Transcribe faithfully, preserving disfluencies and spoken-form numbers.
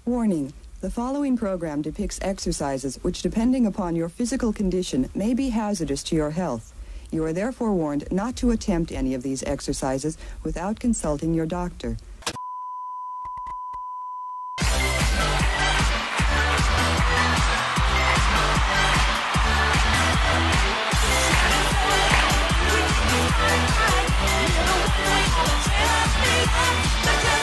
Warning. The following program depicts exercises which, depending upon your physical condition, may be hazardous to your health. You are therefore warned not to attempt any of these exercises without consulting your doctor. Look